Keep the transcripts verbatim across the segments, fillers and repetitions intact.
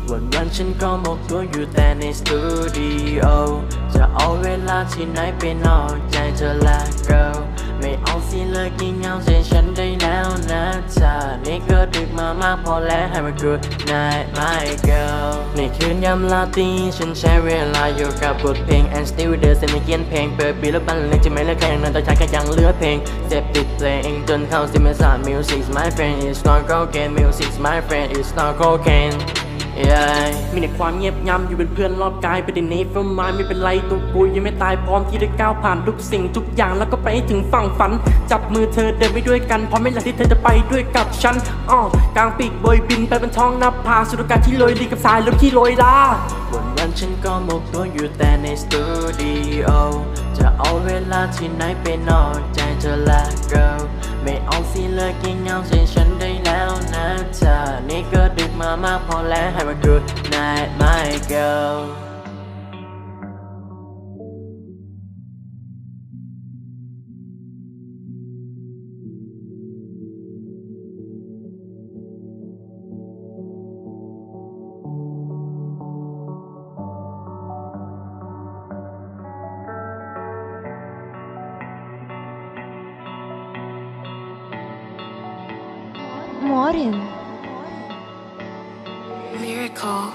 วันวันฉันก็หมกตัวอยู่แต่ในสตูดิโอจะเอาเวลาที่ไหนไปนอกใจเธอละ girl ไม่เอาสิเลิกกินเหงาใจฉันได้แล้วนะเธอนี่ก็ดึกมามากพอแล้วให้มัน good night my girl ในคืนยามลาตรีฉันใช้เวลาอยู่กับบทเพลง and still เดินเส้นไม่เขียนเพลงเปิดบีแล้วบันเลงจะไม่เลิกแค่อย่างนั้นต่อใจก็ยังเหลือเพลงเจ็บติดเพลงจนเข้าสิไม่สาน music's my friend it's not cocaine music's my friend it's not cocaine yeah มีแต่ความเงียบงันอยู่เป็นเพื่อนรอบกายไปในนี้ฟิลมาไม่เป็นไรตัวกูยังไม่ตายพร้อมที่จะก้าวผ่านทุกสิ่งทุกอย่างแล้วก็ไปให้ถึงฝั่งฝันจับมือเธอเดินไปด้วยกันเพราะไม่หลักที่เธอจะไปด้วยกับฉันอ้อกลางปีกโบยบินไปบนท้องนภาสุดการที่ลอยลีกับสายลมที่ลอยลาวันวันฉันก็หมกตัวอยู่แต่ในสตูดิโอจะเอาเวลาที่ไหนไปนอกใจเธอละ girl ไม่เอาสิเลิกกินเหงาใจฉันได้แล้วนะเธอนี่ก็ดึกมามากพอแล้วให้มัน good night my girl Morin Miracle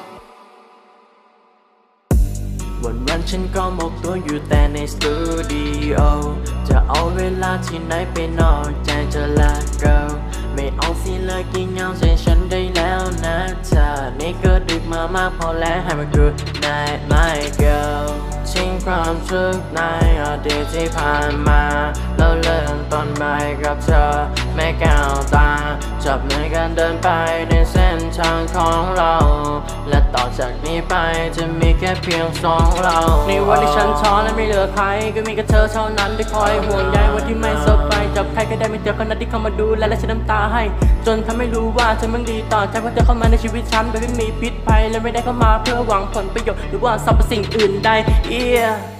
วันวันฉันก็หมกตัวอยู่แต่ในสตูดิโอจะเอาเวลาที่ไหนไปนอกใจเธอละ girl ไม่เอาสิเลิกกินเหงาใจฉันได้แล้วนะเธอนี่ก็ดึกมามากพอแล้วให้มัน good night my girl ทิ้งความสุขในอดีตที่ผ่านมาแล้วเริ่มต้นใหม่กับเธอไม่ก้าวตาจับมือกันเดินไปในเส้นทางของเราและต่อจากนี้ไปจะมีแค่เพียงสองเราในวันที่ฉันท้อและไม่เหลือใครก็มีแค่เธอเท่านั้นที่คอยห่วงใยวันที่ไม่สบายจับใครก็ได้ไม่เจอคนนั้นที่เข้ามาดูแลและฉันน้ำตาให้จนทำให้รู้ว่าเธอมันดีต่อใจเพราะเธอเข้ามาในชีวิตฉันโดยไม่มีพิษภัยและไม่ได้เข้ามาเพื่อหวังผลประโยชน์หรือว่าสรรพสิ่งอื่นใด yeah